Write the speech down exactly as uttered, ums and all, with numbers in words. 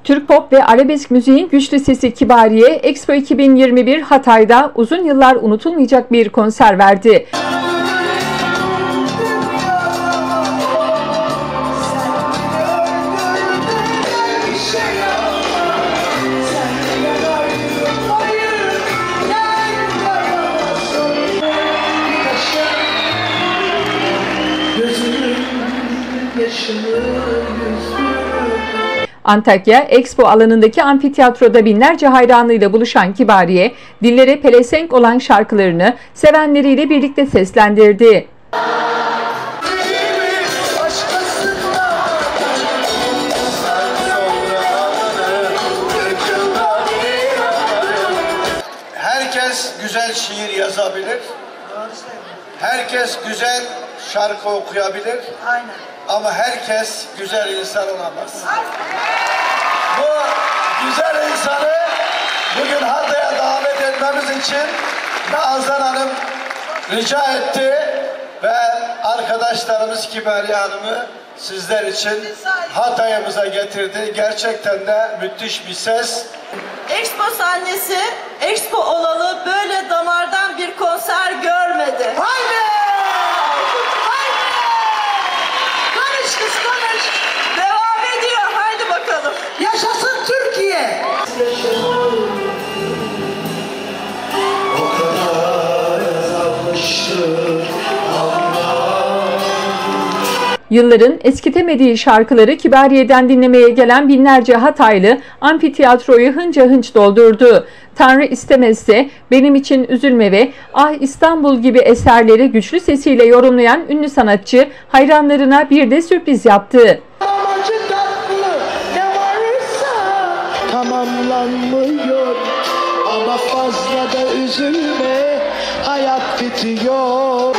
Türk pop ve arabesk müziğin güçlü sesi Kibariye, Expo iki bin yirmi bir Hatay'da uzun yıllar unutulmayacak bir konser verdi. Antakya, Expo alanındaki amfiteyatroda binlerce hayranıyla buluşan Kibariye, dillere pelesenk olan şarkılarını sevenleriyle birlikte seslendirdi. Herkes güzel şiir yazabilir. Herkes güzel şarkı okuyabilir. Aynen. Ama herkes güzel insan olamaz. Bu güzel insanı bugün Hatay'a davet etmemiz için Nazan Hanım rica etti ve arkadaşlarımız Kibariye Hanım'ı sizler için Hatay'ımıza getirdi. Gerçekten de müthiş bir ses. Expo sahnesi, Expo olalı böyle damardan bir konser görmedi. Haydi! Haydi! Konuş kız konuş! Devam ediyor, haydi bakalım. Yaşasın Türkiye! O kadar azalmıştır Yılların eskitemediği şarkıları Kibariye'den dinlemeye gelen binlerce Hataylı amfiteyatroyu hınca hınç doldurdu. Tanrı istemezse, Benim için Üzülme ve Ah İstanbul gibi eserleri güçlü sesiyle yorumlayan ünlü sanatçı hayranlarına bir de sürpriz yaptı. Amacı tatlı ne varsa tamamlanmıyor ama fazla da üzülme hayat bitiyor.